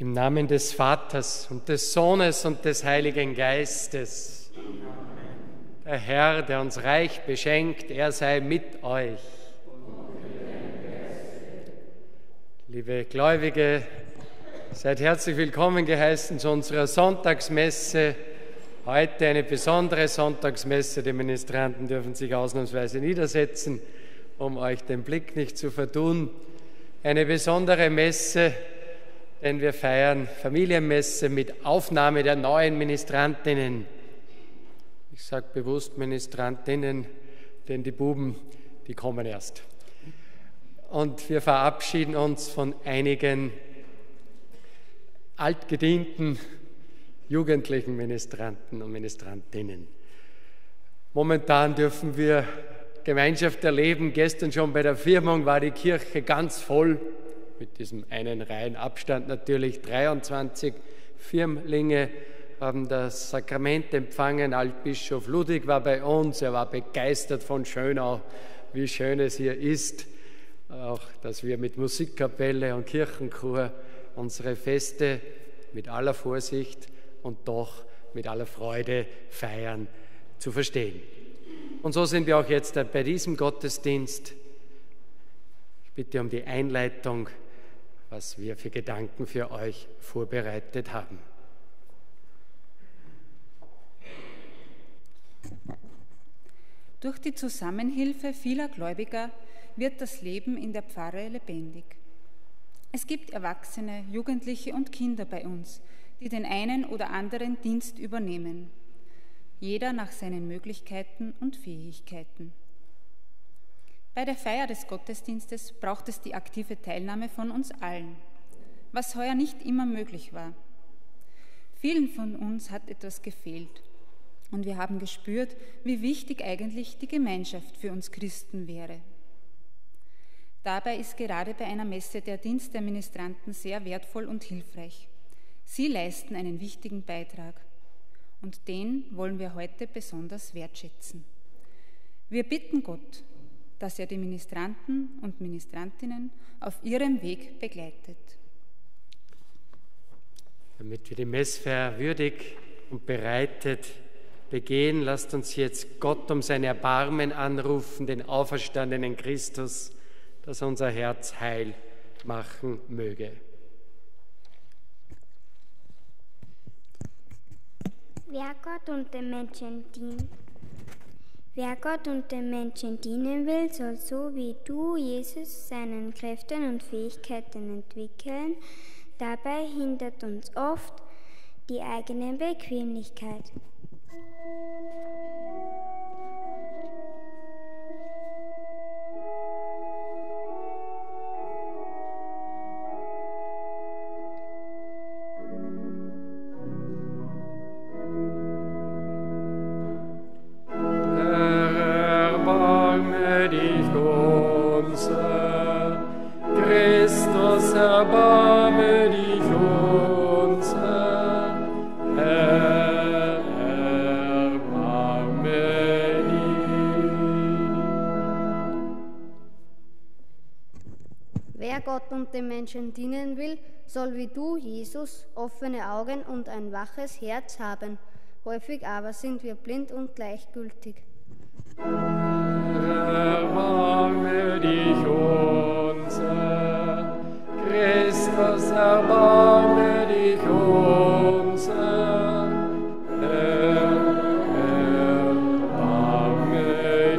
Im Namen des Vaters und des Sohnes und des Heiligen Geistes. Amen. Der Herr, der uns reich beschenkt, er sei mit euch. Liebe Gläubige, seid herzlich willkommen geheißen zu unserer Sonntagsmesse. Heute eine besondere Sonntagsmesse. Die Ministranten dürfen sich ausnahmsweise niedersetzen, um euch den Blick nicht zu verdun. Eine besondere Messe, denn wir feiern Familienmesse mit Aufnahme der neuen Ministrantinnen. Ich sage bewusst Ministrantinnen, denn die Buben, die kommen erst. Und wir verabschieden uns von einigen altgedienten jugendlichen Ministranten und Ministrantinnen. Momentan dürfen wir Gemeinschaft erleben. Gestern schon bei der Firmung war die Kirche ganz voll, mit diesem einen Reihenabstand natürlich. 23 Firmlinge haben das Sakrament empfangen. Altbischof Ludwig war bei uns, er war begeistert von Schönau, wie schön es hier ist. Auch, dass wir mit Musikkapelle und Kirchenchor unsere Feste mit aller Vorsicht und doch mit aller Freude feiern, zu verstehen. Und so sind wir auch jetzt bei diesem Gottesdienst. Ich bitte um die Einleitung, was wir für Gedanken für euch vorbereitet haben. Durch die Zusammenhilfe vieler Gläubiger wird das Leben in der Pfarre lebendig. Es gibt Erwachsene, Jugendliche und Kinder bei uns, die den einen oder anderen Dienst übernehmen, jeder nach seinen Möglichkeiten und Fähigkeiten. Bei der Feier des Gottesdienstes braucht es die aktive Teilnahme von uns allen, was heuer nicht immer möglich war. Vielen von uns hat etwas gefehlt und wir haben gespürt, wie wichtig eigentlich die Gemeinschaft für uns Christen wäre. Dabei ist gerade bei einer Messe der Dienst der Ministranten sehr wertvoll und hilfreich. Sie leisten einen wichtigen Beitrag und den wollen wir heute besonders wertschätzen. Wir bitten Gott, dass er die Ministranten und Ministrantinnen auf ihrem Weg begleitet. Damit wir die Messfeier würdig und bereitet begehen, lasst uns jetzt Gott um sein Erbarmen anrufen, den auferstandenen Christus, dass unser Herz heil machen möge. Wer Gott und den Menschen dienen will, soll so wie du, Jesus, seinen Kräften und Fähigkeiten entwickeln. Dabei hindert uns oft die eigene Bequemlichkeit. Erbarme dich unser, Herr, erbarme dich. Wer Gott und den Menschen dienen will, soll wie du, Jesus, offene Augen und ein waches Herz haben. Häufig aber sind wir blind und gleichgültig. Erbarme dich unser, Christus, erbarme dich unser, erbarme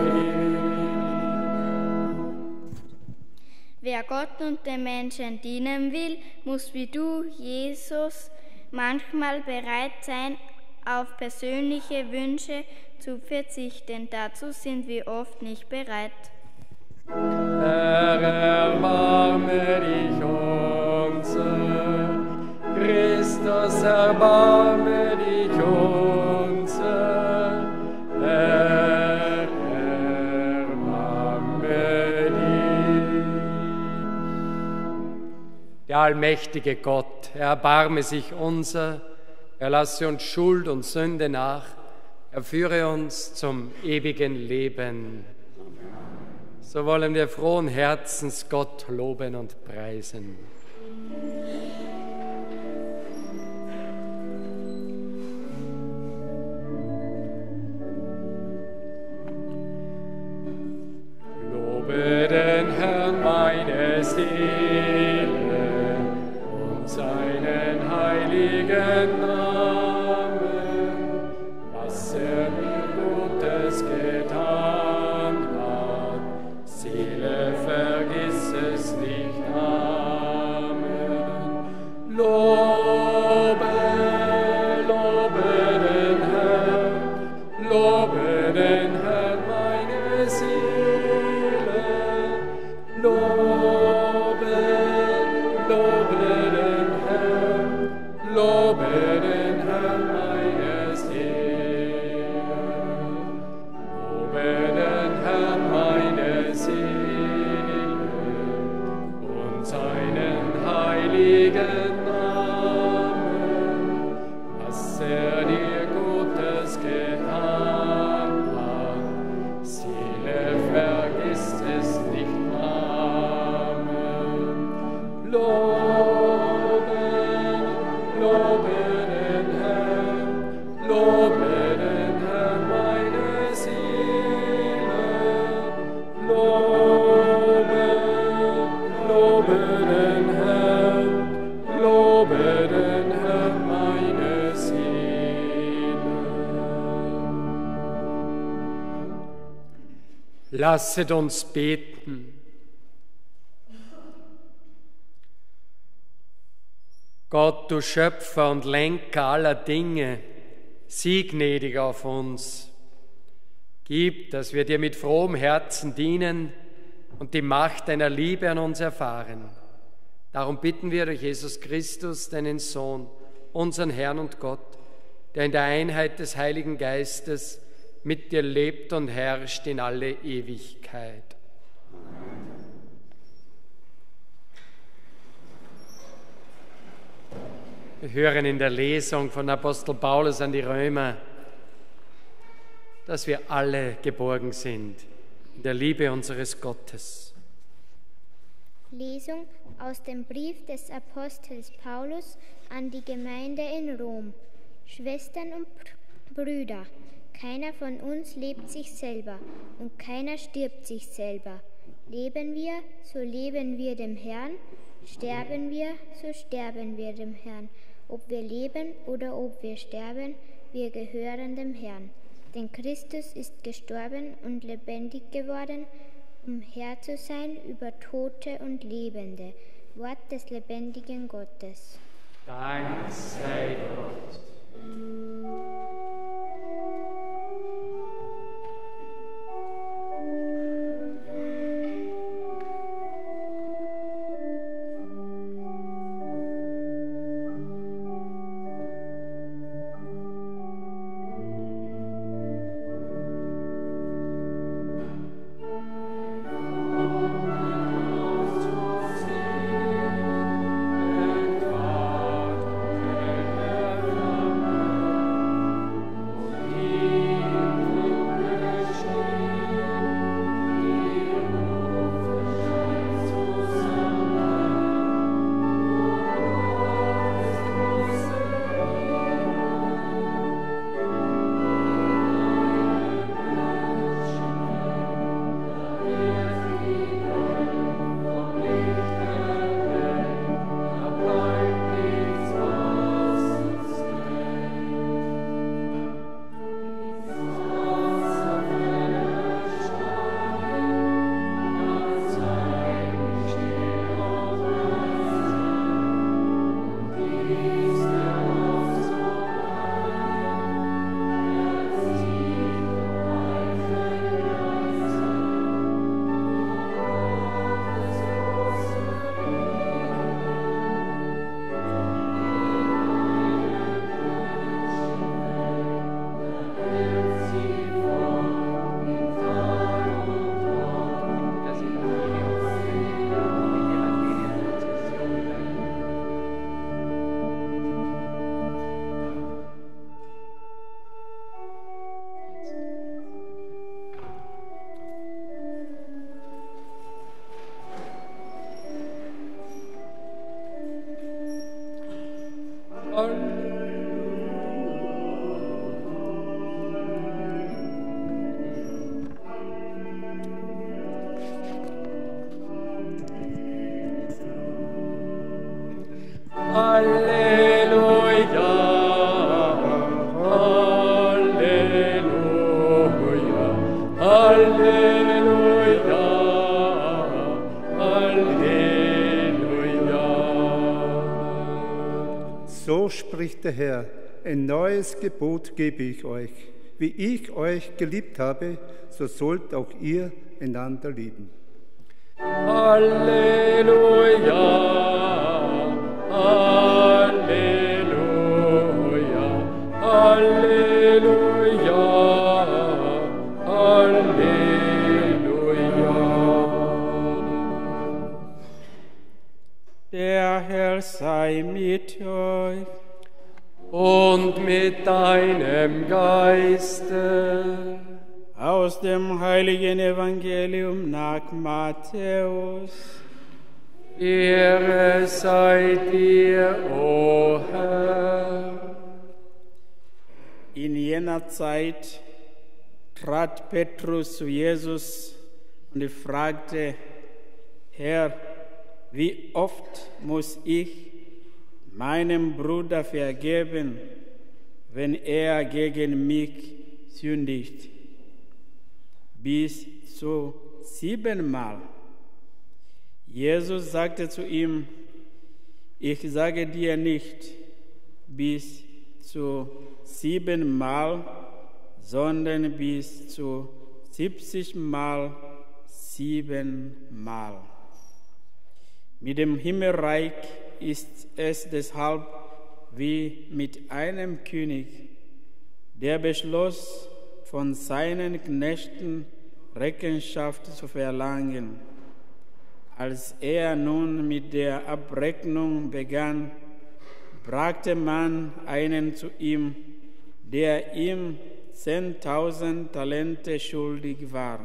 dich. Wer Gott und den Menschen dienen will, muss wie du, Jesus, manchmal bereit sein, auf persönliche Wünsche zu verzichten. Dazu sind wir oft nicht bereit. Herr, erbarme dich unser, Christus, erbarme dich unser, Herr, erbarme dich. Der allmächtige Gott, erbarme sich unser, er lasse uns Schuld und Sünde nach, er führe uns zum ewigen Leben. So wollen wir frohen Herzens Gott loben und preisen. und seinen heiligen Namen, was mir Gutes getan hat. Seele, vergiss es nicht. Amen. Lobe den Herrn, meine Seele. Lobe den Herrn, meine Seele. Lobe den Herrn, meine Seele, und seinen heiligen Namen, was dir Gutes getan hat. Seele, vergiss es nicht. Amen. Lobe den Herrn, meine Seele. Lobe den Herrn, meine Seele. Lasset uns beten. Gott, du Schöpfer und Lenker aller Dinge, sieh gnädig auf uns. Gib, dass wir dir mit frohem Herzen dienen und die Macht deiner Liebe an uns erfahren. Darum bitten wir durch Jesus Christus, deinen Sohn, unseren Herrn und Gott, der in der Einheit des Heiligen Geistes mit dir lebt und herrscht in alle Ewigkeit. Wir hören in der Lesung von Apostel Paulus an die Römer, dass wir alle geborgen sind in der Liebe unseres Gottes. Lesung aus dem Brief des Apostels Paulus an die Gemeinde in Rom. Schwestern und Brüder, keiner von uns lebt sich selber und keiner stirbt sich selber. Leben wir, so leben wir dem Herrn, sterben wir, so sterben wir dem Herrn. Ob wir leben oder ob wir sterben, wir gehören dem Herrn. Denn Christus ist gestorben und lebendig geworden, um Herr zu sein über Tote und Lebende. Wort des lebendigen Gottes. Dank sei Gott. Halleluja, Halleluja, Halleluja, Halleluja. So spricht der Herr, ein neues Gebot gebe ich euch. Wie ich euch geliebt habe, so sollt auch ihr einander lieben. Halleluja, Halleluja, Halleluja, Halleluja. Der Herr sei mit euch. Und mit deinem Geiste. Aus dem heiligen Evangelium nach Matthäus. Ehre sei dir, o Herr. In jener Zeit trat Petrus zu Jesus und fragte: Herr, wie oft muss ich meinem Bruder vergeben, wenn er gegen mich sündigt? Bis zu 7-mal. Jesus sagte zu ihm: Ich sage dir nicht bis zu 7-mal, sondern bis zu 70-mal 7-mal. Mit dem Himmelreich ist es deshalb wie mit einem König, der beschloss, von seinen Knechten Rechenschaft zu verlangen. Als er nun mit der Abrechnung begann, brachte man einen zu ihm, der ihm 10.000 Talente schuldig war.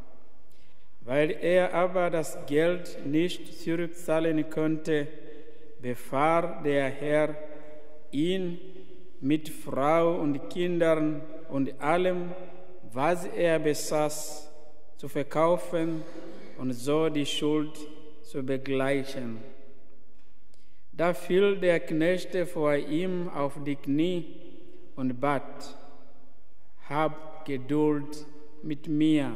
Weil er aber das Geld nicht zurückzahlen konnte, befahl der Herr, ihn mit Frau und Kindern und allem, was er besaß, zu verkaufen und so die Schuld zu begleichen. Da fiel der Knecht vor ihm auf die Knie und bat: Hab Geduld mit mir,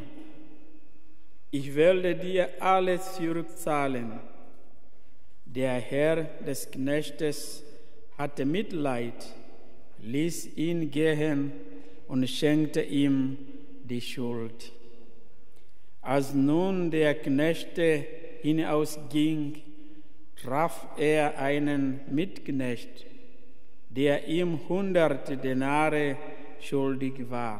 ich werde dir alles zurückzahlen. Der Herr des Knechtes hatte Mitleid, ließ ihn gehen und schenkte ihm die Schuld. Als nun der Knecht hinausging, traf er einen Mitknecht, der ihm 100 Denare schuldig war.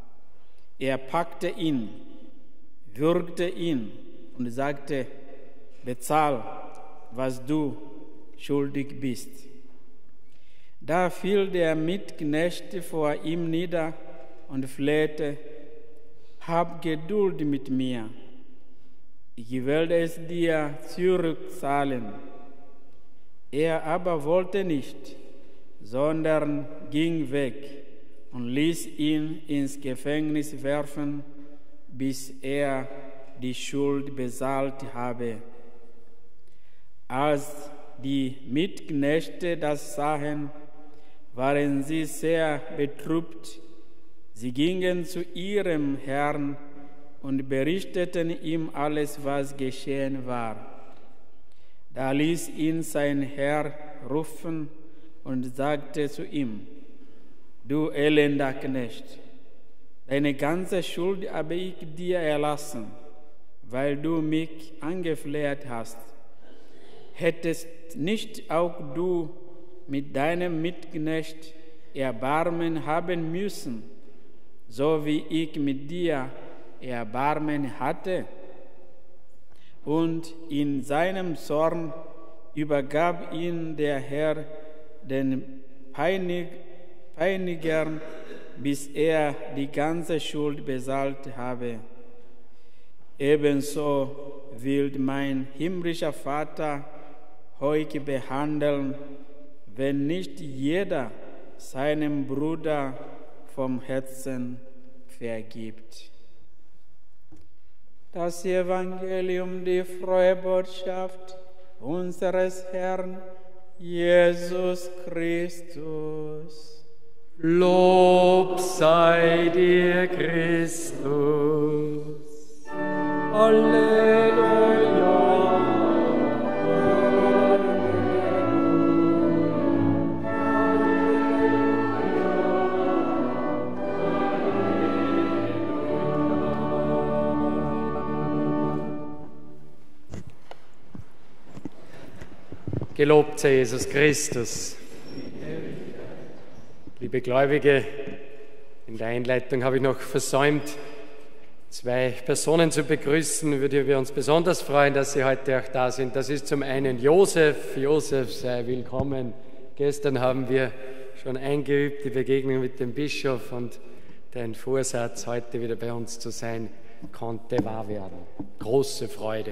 Er packte ihn, würgte ihn und sagte: Bezahl, was du schuldig bist. Da fiel der Mitknecht vor ihm nieder und flehte: Hab Geduld mit mir, ich werde es dir zurückzahlen. Er aber wollte nicht, sondern ging weg und ließ ihn ins Gefängnis werfen, bis er die Schuld bezahlt habe. Als die Mitknechte das sahen, waren sie sehr betrübt. Sie gingen zu ihrem Herrn und berichteten ihm alles, was geschehen war. Da ließ ihn sein Herr rufen und sagte zu ihm: Du elender Knecht, deine ganze Schuld habe ich dir erlassen, weil du mich angefleht hast. Hättest nicht auch du mit deinem Mitknecht Erbarmen haben müssen, so wie ich mit dir Erbarmen hatte? Und in seinem Zorn übergab ihn der Herr den Peinigern, bis er die ganze Schuld bezahlt habe. Ebenso will mein himmlischer Vater euch behandeln, wenn nicht jeder seinem Bruder vom Herzen vergibt. Das Evangelium, die frohe Botschaft unseres Herrn Jesus Christus. Lob sei dir, Christus. Halleluja. Gelobt sei Jesus Christus. Liebe Gläubige, in der Einleitung habe ich noch versäumt, 2 Personen zu begrüßen, über die wir uns besonders freuen, dass sie heute auch da sind. Das ist zum einen Josef. Josef, sei willkommen. Gestern haben wir schon eingeübt, die Begegnung mit dem Bischof, und dein Vorsatz, heute wieder bei uns zu sein, konnte wahr werden. Große Freude.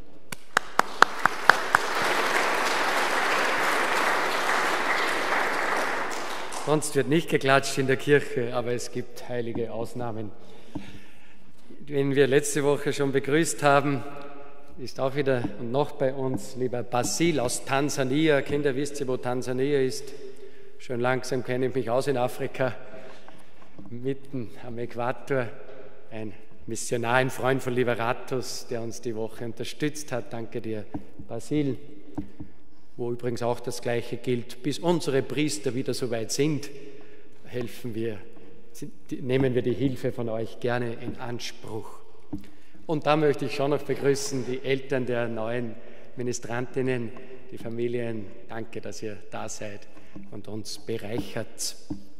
Sonst wird nicht geklatscht in der Kirche, aber es gibt heilige Ausnahmen. Wenn wir letzte Woche schon begrüßt haben, ist auch wieder und noch bei uns lieber Basil aus Tansania. Kinder, wisst ihr, wo Tansania ist? Schon langsam kenne ich mich aus in Afrika, mitten am Äquator. Ein Missionar, ein Freund von Liberatus, der uns die Woche unterstützt hat. Danke dir, Basil. Wo übrigens auch das Gleiche gilt, bis unsere Priester wieder so weit sind, nehmen wir die Hilfe von euch gerne in Anspruch. Und da möchte ich schon noch begrüßen die Eltern der neuen Ministrantinnen, die Familien. Danke, dass ihr da seid und uns bereichert.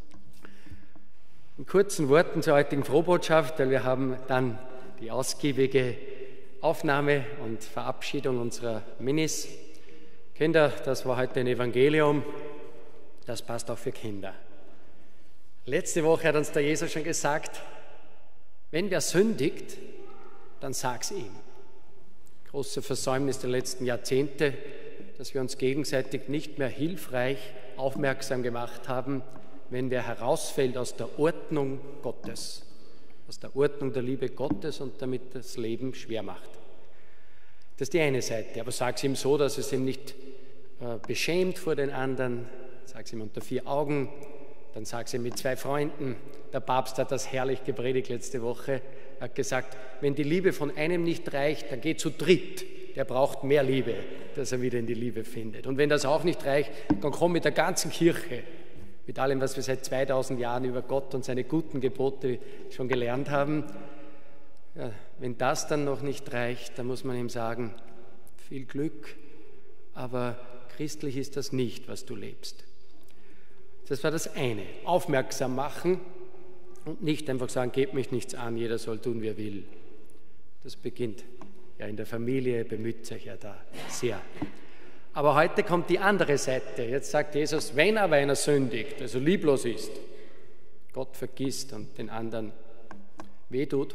In kurzen Worten zur heutigen Frohbotschaft, weil wir haben dann die ausgiebige Aufnahme und Verabschiedung unserer Minis. Kinder, das war heute ein Evangelium, das passt auch für Kinder. Letzte Woche hat uns der Jesus schon gesagt, wenn wer sündigt, dann sag's ihm. Große Versäumnis der letzten Jahrzehnte, dass wir uns gegenseitig nicht mehr hilfreich aufmerksam gemacht haben, wenn wer herausfällt aus der Ordnung Gottes, aus der Ordnung der Liebe Gottes und damit das Leben schwer macht. Das ist die eine Seite, aber sag's ihm so, dass es ihm nicht beschämt vor den anderen, sag's ihm unter 4 Augen, dann sag's ihm mit 2 Freunden. Der Papst hat das herrlich gepredigt letzte Woche, hat gesagt, wenn die Liebe von einem nicht reicht, dann geh zu dritt, der braucht mehr Liebe, dass er wieder in die Liebe findet. Und wenn das auch nicht reicht, dann komm mit der ganzen Kirche, mit allem, was wir seit 2000 Jahren über Gott und seine guten Gebote schon gelernt haben. Ja, wenn das dann noch nicht reicht, dann muss man ihm sagen, viel Glück, aber christlich ist das nicht, was du lebst. Das war das eine, aufmerksam machen und nicht einfach sagen, geht mich nichts an, jeder soll tun, wie er will. Das beginnt ja in der Familie, bemüht sich ja da sehr. Aber heute kommt die andere Seite. Jetzt sagt Jesus, wenn aber einer sündigt, also lieblos ist, Gott vergisst und den anderen wehtut,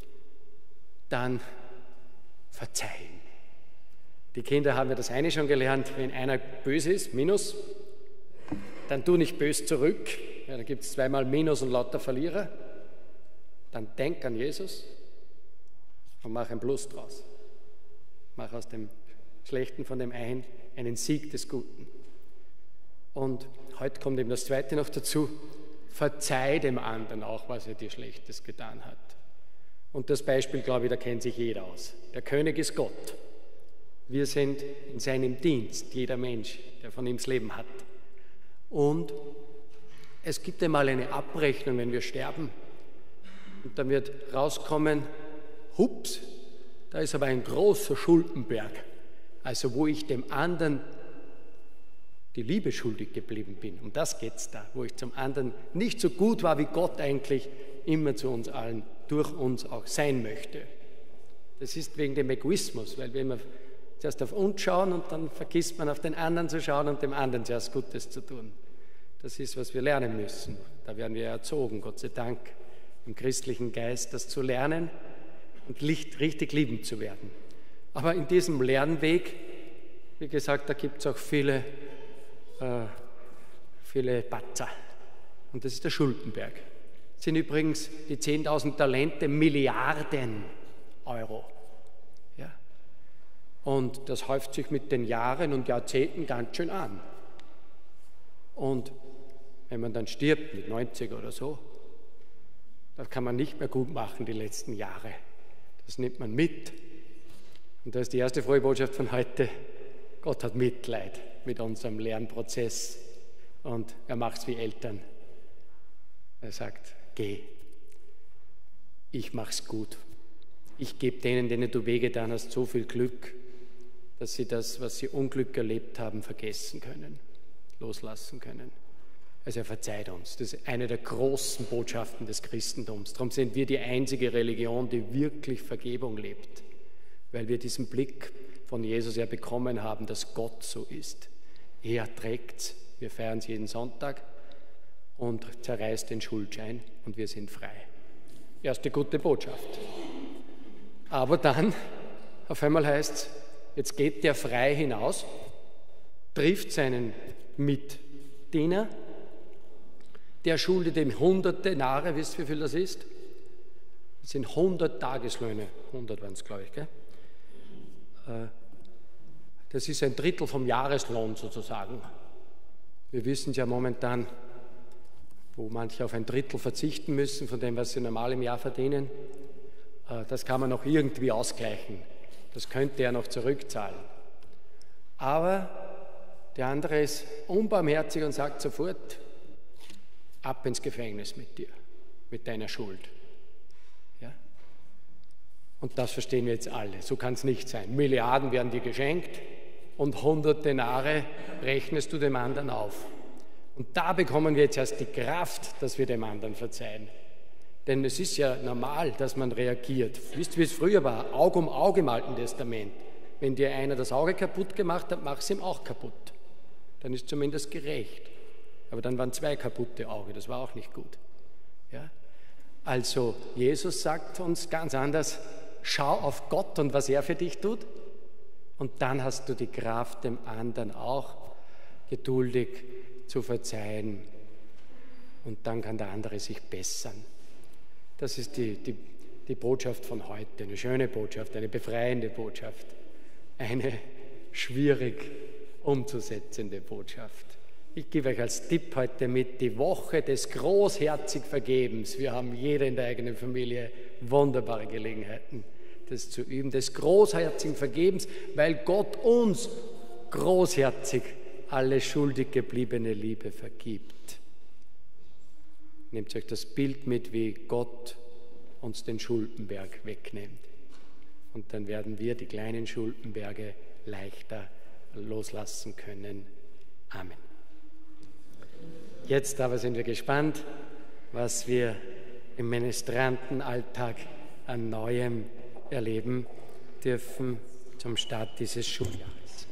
dann verzeihen. Die Kinder haben ja das eine schon gelernt, wenn einer böse ist, Minus, dann tu nicht böse zurück, ja, dann gibt es 2-mal Minus und lauter Verlierer, dann denk an Jesus und mach ein Plus draus. Mach aus dem Schlechten von dem einen Sieg des Guten. Und heute kommt eben das Zweite noch dazu, verzeih dem anderen auch, was er dir Schlechtes getan hat. Und das Beispiel, glaube ich, da kennt sich jeder aus. Der König ist Gott. Wir sind in seinem Dienst, jeder Mensch, der von ihm das Leben hat. Und es gibt einmal eine Abrechnung, wenn wir sterben. Und dann wird rauskommen, hups, da ist aber ein großer Schuldenberg. Also wo ich dem anderen die Liebe schuldig geblieben bin. Um das geht es da, wo ich zum anderen nicht so gut war, wie Gott eigentlich immer zu uns allen, durch uns auch sein möchte. Das ist wegen dem Egoismus, weil wir immer zuerst auf uns schauen und dann vergisst man auf den anderen zu schauen und dem anderen zuerst Gutes zu tun. Das ist, was wir lernen müssen. Da werden wir erzogen, Gott sei Dank, im christlichen Geist, das zu lernen und richtig lieben zu werden. Aber in diesem Lernweg, wie gesagt, da gibt es auch viele Patzer. Und das ist der Schuldenberg. Das sind übrigens die 10.000 Talente Milliarden Euro. Ja. Und das häuft sich mit den Jahren und Jahrzehnten ganz schön an. Und wenn man dann stirbt mit 90 oder so, das kann man nicht mehr gut machen die letzten Jahre. Das nimmt man mit. Und das ist die erste frohe Botschaft von heute. Gott hat Mitleid mit unserem Lernprozess und er macht es wie Eltern. Er sagt, geh, ich mach's gut. Ich gebe denen du wehgetan hast, so viel Glück, dass sie das, was sie Unglück erlebt haben, vergessen können, loslassen können. Also er verzeiht uns. Das ist eine der großen Botschaften des Christentums. Darum sind wir die einzige Religion, die wirklich Vergebung lebt, weil wir diesen Blick von Jesus ja bekommen haben, dass Gott so ist. Er trägt's. Wir feiern es jeden Sonntag und zerreißt den Schuldschein und wir sind frei. Erste gute Botschaft. Aber dann, auf einmal heißt es, jetzt geht der frei hinaus, trifft seinen Mitdiener, der schuldet ihm 100 Denare, wisst ihr, wie viel das ist? Das sind 100 Tageslöhne, 100 waren es, glaube ich, gell? Das ist ein Drittel vom Jahreslohn sozusagen. Wir wissen es ja momentan, wo manche auf ein Drittel verzichten müssen von dem, was sie normal im Jahr verdienen. Das kann man noch irgendwie ausgleichen. Das könnte er noch zurückzahlen. Aber der andere ist unbarmherzig und sagt sofort, ab ins Gefängnis mit dir, mit deiner Schuld. Ja? Und das verstehen wir jetzt alle. So kann es nicht sein. Milliarden werden dir geschenkt und 100 Denare rechnest du dem anderen auf. Und da bekommen wir jetzt erst die Kraft, dass wir dem anderen verzeihen. Denn es ist ja normal, dass man reagiert. Wisst ihr, wie es früher war? Auge um Auge im Alten Testament. Wenn dir einer das Auge kaputt gemacht hat, mach es ihm auch kaputt. Dann ist zumindest gerecht. Aber dann waren 2 kaputte Augen, das war auch nicht gut. Ja? Also Jesus sagt uns ganz anders, schau auf Gott und was er für dich tut. Und dann hast du die Kraft, dem anderen auch geduldig zu verzeihen. Und dann kann der andere sich bessern. Das ist die Botschaft von heute, eine schöne Botschaft, eine befreiende Botschaft, eine schwierig umzusetzende Botschaft. Ich gebe euch als Tipp heute mit die Woche des großherzig Vergebens. Wir haben jeder in der eigenen Familie wunderbare Gelegenheiten, das zu üben, des großherzigen Vergebens, weil Gott uns großherzig alle schuldig gebliebene Liebe vergibt. Nehmt euch das Bild mit, wie Gott uns den Schuldenberg wegnimmt. Und dann werden wir die kleinen Schuldenberge leichter loslassen können. Amen. Jetzt aber sind wir gespannt, was wir im Ministrantenalltag an Neuem erleben dürfen zum Start dieses Schuljahres.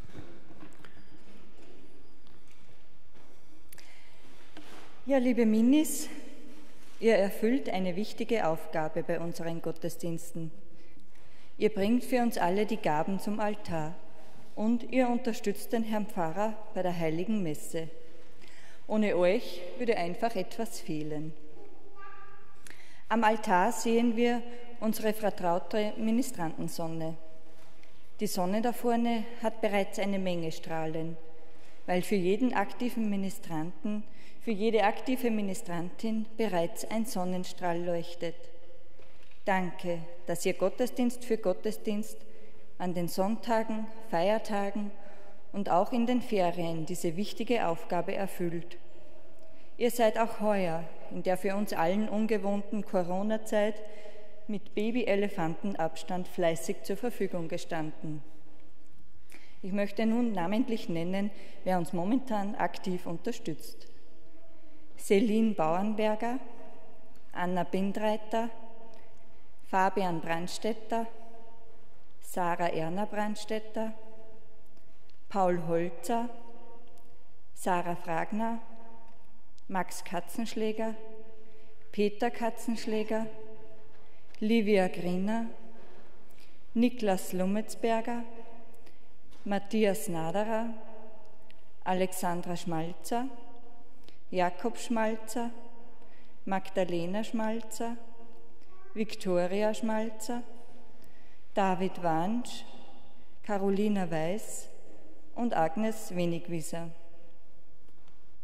Ja, liebe Minis, ihr erfüllt eine wichtige Aufgabe bei unseren Gottesdiensten. Ihr bringt für uns alle die Gaben zum Altar und ihr unterstützt den Herrn Pfarrer bei der Heiligen Messe. Ohne euch würde einfach etwas fehlen. Am Altar sehen wir unsere vertraute Ministrantensonne. Die Sonne da vorne hat bereits eine Menge Strahlen, weil für jeden aktiven Ministranten, für jede aktive Ministrantin bereits ein Sonnenstrahl leuchtet. Danke, dass ihr Gottesdienst für Gottesdienst an den Sonntagen, Feiertagen und auch in den Ferien diese wichtige Aufgabe erfüllt. Ihr seid auch heuer in der für uns allen ungewohnten Corona-Zeit mit Baby-Elefantenabstand fleißig zur Verfügung gestanden. Ich möchte nun namentlich nennen, wer uns momentan aktiv unterstützt. Celine Bauernberger, Anna Bindreiter, Fabian Brandstetter, Sarah Erna Brandstetter, Paul Holzer, Sarah Fragner, Max Katzenschläger, Peter Katzenschläger, Livia Griner, Niklas Lumetzberger, Matthias Naderer, Alexandra Schmalzer, Jakob Schmalzer, Magdalena Schmalzer, Viktoria Schmalzer, David Wansch, Carolina Weiß und Agnes Wenigwieser.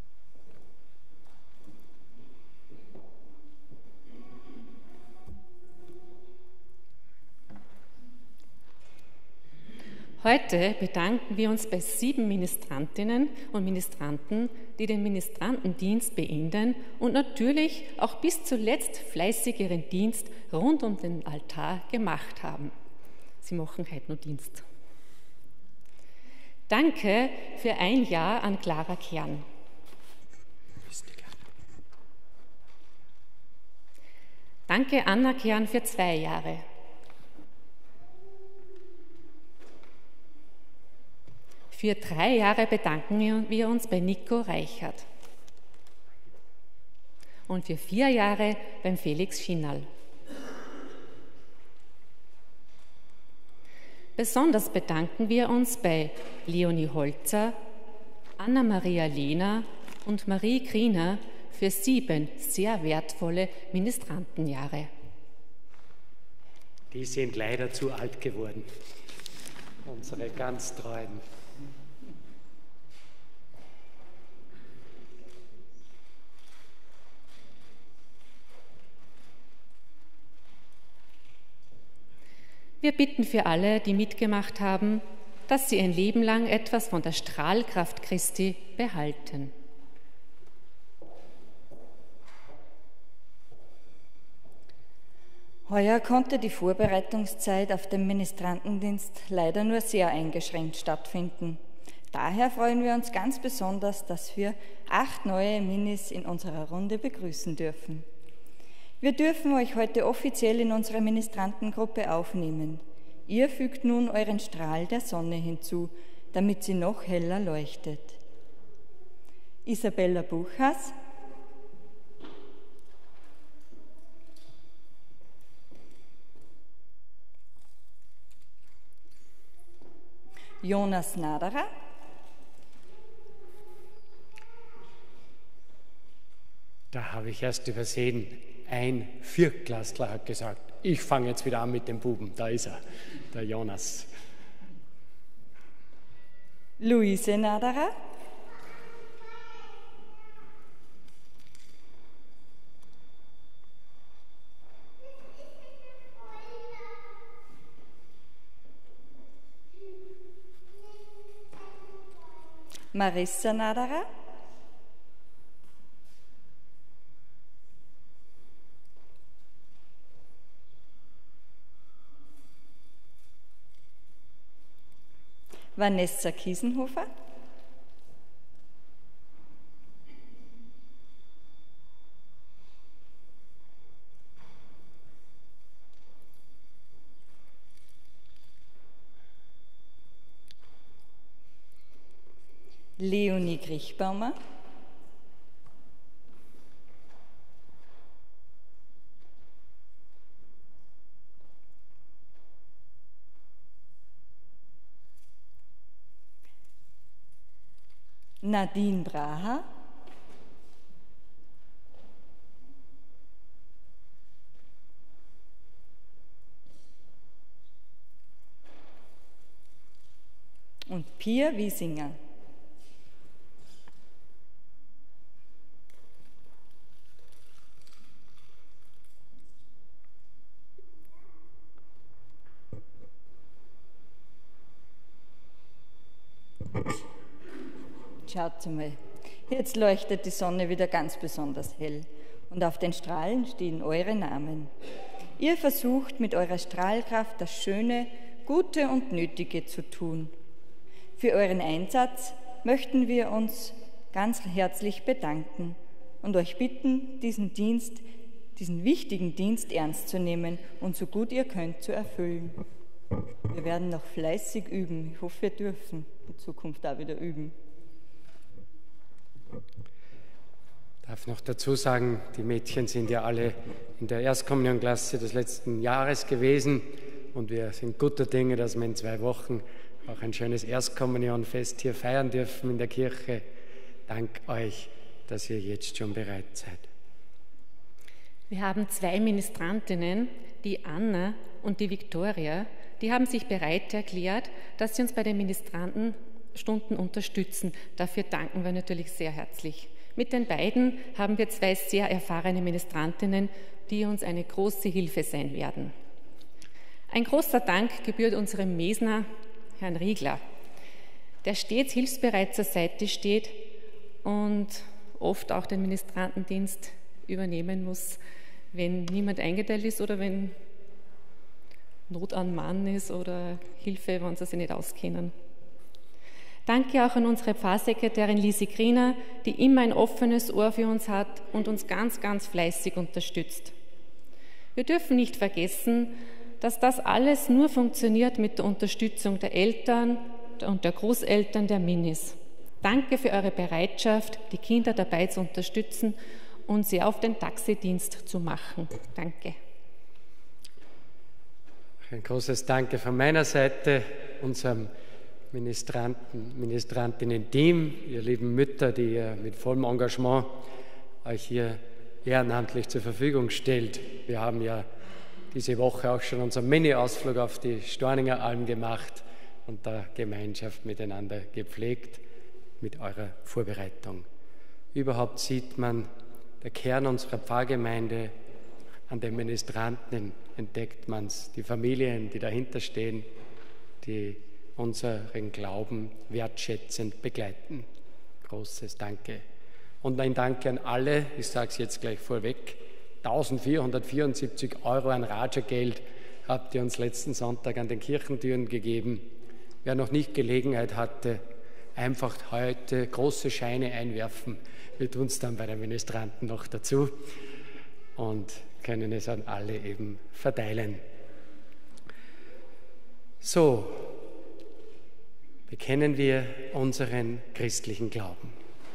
Heute bedanken wir uns bei 7 Ministrantinnen und Ministranten, die den Ministrantendienst beenden und natürlich auch bis zuletzt fleißig ihren Dienst rund um den Altar gemacht haben. Sie machen heute noch Dienst. Danke für 1 Jahr an Clara Kern. Danke Anna Kern für 2 Jahre. Für 3 Jahre bedanken wir uns bei Nico Reichert. Und für 4 Jahre beim Felix Schinnal. Besonders bedanken wir uns bei Leonie Holzer, Anna-Maria Lehner und Marie Griener für 7 sehr wertvolle Ministrantenjahre. Die sind leider zu alt geworden, unsere ganz Treuen. Wir bitten für alle, die mitgemacht haben, dass sie ein Leben lang etwas von der Strahlkraft Christi behalten. Heuer konnte die Vorbereitungszeit auf den Ministrantendienst leider nur sehr eingeschränkt stattfinden. Daher freuen wir uns ganz besonders, dass wir 8 neue Minis in unserer Runde begrüßen dürfen. Wir dürfen euch heute offiziell in unsere Ministrantengruppe aufnehmen. Ihr fügt nun euren Strahl der Sonne hinzu, damit sie noch heller leuchtet. Isabella Buchas, Jonas Naderer, Da habe ich erst übersehen, ein Viertklässler hat gesagt, ich fange jetzt wieder an mit dem Buben. Da ist er, der Jonas. Luise Naderer, Marissa Naderer, Vanessa Kiesenhofer, Leonie Griechbaumer, Nadine Braha, und Pia Wiesinger. Schaut mal, jetzt leuchtet die Sonne wieder ganz besonders hell und auf den Strahlen stehen eure Namen. Ihr versucht mit eurer Strahlkraft das Schöne, Gute und Nötige zu tun. Für euren Einsatz möchten wir uns ganz herzlich bedanken und euch bitten, diesen wichtigen Dienst ernst zu nehmen und so gut ihr könnt zu erfüllen. Wir werden noch fleißig üben. Ich hoffe, wir dürfen in Zukunft auch wieder üben. Ich darf noch dazu sagen, die Mädchen sind ja alle in der Erstkommunionklasse des letzten Jahres gewesen und wir sind guter Dinge, dass wir in 2 Wochen auch ein schönes Erstkommunionfest hier feiern dürfen in der Kirche. Dank euch, dass ihr jetzt schon bereit seid. Wir haben 2 Ministrantinnen, die Anna und die Viktoria, die haben sich bereit erklärt, dass sie uns bei den Ministrantenstunden unterstützen. Dafür danken wir natürlich sehr herzlich. Mit den beiden haben wir 2 sehr erfahrene Ministrantinnen, die uns eine große Hilfe sein werden. Ein großer Dank gebührt unserem Mesner Herrn Riegler, der stets hilfsbereit zur Seite steht und oft auch den Ministrantendienst übernehmen muss, wenn niemand eingeteilt ist oder wenn Not an Mann ist oder Hilfe, wenn sie sich nicht auskennen. Danke auch an unsere Pfarrsekretärin Lisi Griner, die immer ein offenes Ohr für uns hat und uns ganz, ganz fleißig unterstützt. Wir dürfen nicht vergessen, dass das alles nur funktioniert mit der Unterstützung der Eltern und der Großeltern der Minis. Danke für eure Bereitschaft, die Kinder dabei zu unterstützen und sie auf den Taxidienst zu machen. Danke. Ein großes Danke von meiner Seite, unserem Ministrantinnen-Team, ihr lieben Mütter, die ihr mit vollem Engagement euch hier ehrenamtlich zur Verfügung stellt. Wir haben ja diese Woche auch schon unseren Mini-Ausflug auf die Storninger Alm gemacht und der Gemeinschaft miteinander gepflegt mit eurer Vorbereitung. Überhaupt sieht man, der Kern unserer Pfarrgemeinde, an den Ministranten entdeckt man es, die Familien, die dahinter stehen, die unseren Glauben wertschätzend begleiten. Großes Danke. Und ein Danke an alle, ich sage es jetzt gleich vorweg, 1.474 € an Raja-Geld habt ihr uns letzten Sonntag an den Kirchentüren gegeben. Wer noch nicht Gelegenheit hatte, einfach heute große Scheine einwerfen. Wir tun es dann bei den Ministranten noch dazu und können es an alle eben verteilen. So bekennen wir unseren christlichen Glauben.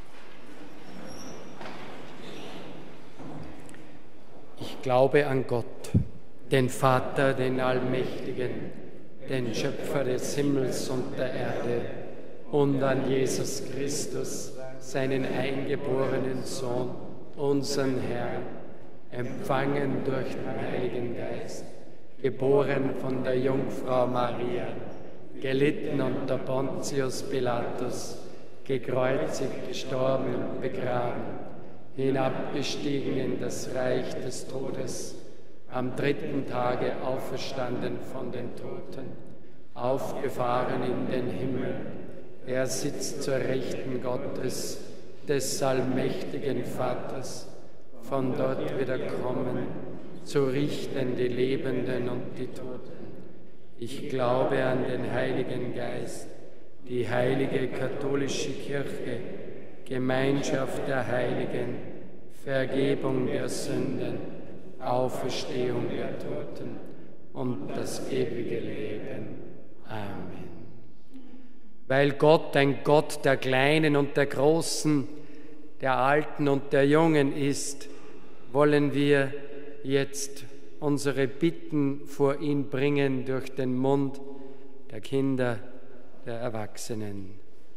Ich glaube an Gott, den Vater, den Allmächtigen, den Schöpfer des Himmels und der Erde, und an Jesus Christus, seinen eingeborenen Sohn, unseren Herrn, empfangen durch den Heiligen Geist, geboren von der Jungfrau Maria, gelitten unter Pontius Pilatus, gekreuzigt, gestorben und begraben, hinabgestiegen in das Reich des Todes, am dritten Tage auferstanden von den Toten, aufgefahren in den Himmel. Er sitzt zur Rechten Gottes, des allmächtigen Vaters, von dort wieder kommen, zu richten die Lebenden und die Toten. Ich glaube an den Heiligen Geist, die heilige katholische Kirche, Gemeinschaft der Heiligen, Vergebung der Sünden, Auferstehung der Toten und das ewige Leben. Amen. Weil Gott ein Gott der Kleinen und der Großen, der Alten und der Jungen ist, wollen wir jetzt unsere Bitten vor ihn bringen durch den Mund der Kinder, der Erwachsenen.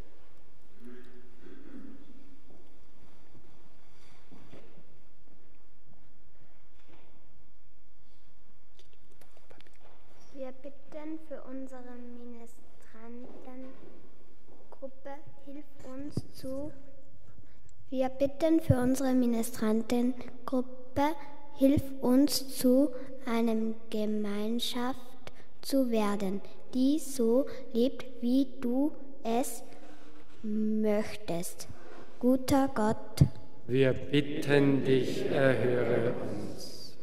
Wir bitten für unsere Ministrantengruppe, hilf uns zu. Wir bitten für unsere Ministrantengruppe, hilf uns zu, einer Gemeinschaft zu werden, die so lebt, wie du es möchtest. Guter Gott, wir bitten dich, erhöre uns.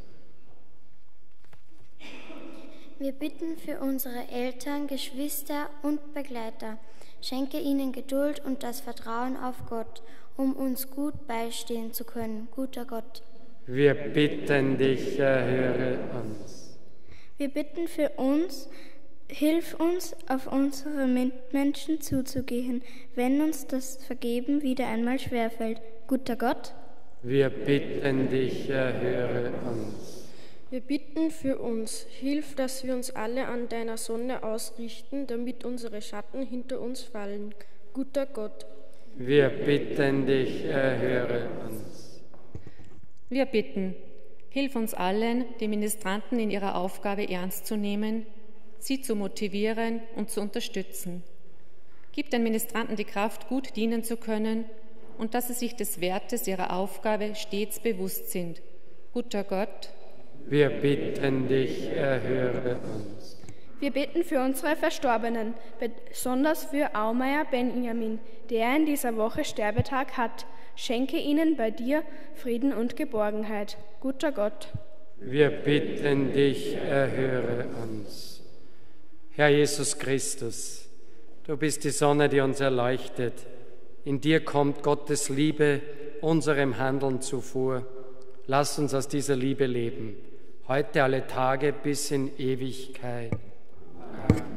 Wir bitten für unsere Eltern, Geschwister und Begleiter. Schenke ihnen Geduld und das Vertrauen auf Gott, um uns gut beistehen zu können. Guter Gott, wir bitten dich, erhöre uns. Wir bitten für uns, hilf uns, auf unsere Mitmenschen zuzugehen, wenn uns das Vergeben wieder einmal schwerfällt. Guter Gott, wir bitten dich, erhöre uns. Wir bitten für uns, hilf, dass wir uns alle an deiner Sonne ausrichten, damit unsere Schatten hinter uns fallen. Guter Gott, wir bitten dich, erhöre uns. Wir bitten, hilf uns allen, die Ministranten in ihrer Aufgabe ernst zu nehmen, sie zu motivieren und zu unterstützen. Gib den Ministranten die Kraft, gut dienen zu können und dass sie sich des Wertes ihrer Aufgabe stets bewusst sind. Guter Gott, wir bitten dich, erhöre uns. Wir bitten für unsere Verstorbenen, besonders für Aumeier Benjamin, der in dieser Woche Sterbetag hat. Schenke ihnen bei dir Frieden und Geborgenheit. Guter Gott. Wir bitten dich, erhöre uns. Herr Jesus Christus, du bist die Sonne, die uns erleuchtet. In dir kommt Gottes Liebe unserem Handeln zuvor. Lass uns aus dieser Liebe leben, heute alle Tage bis in Ewigkeit. Amen.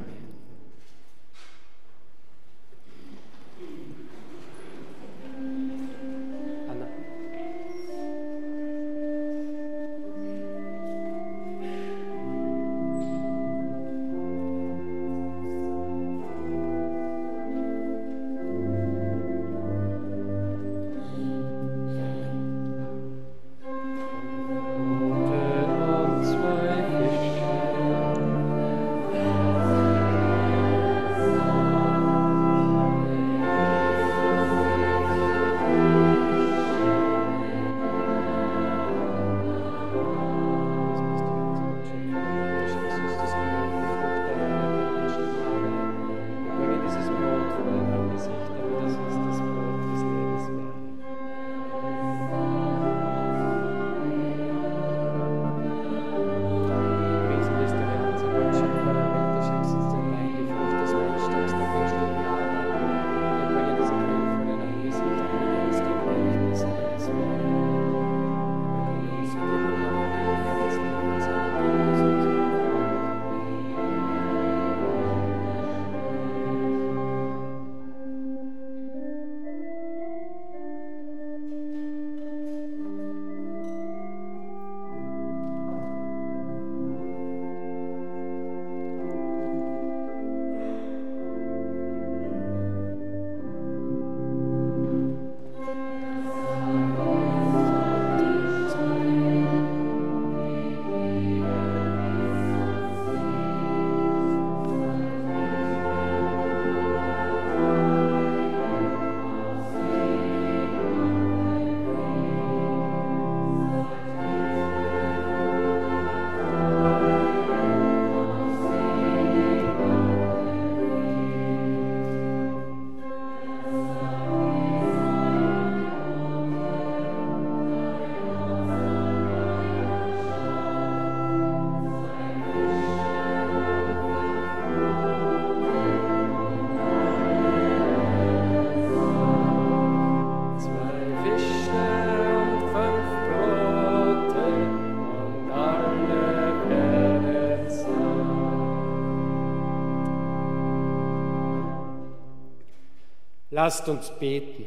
Lasst uns beten.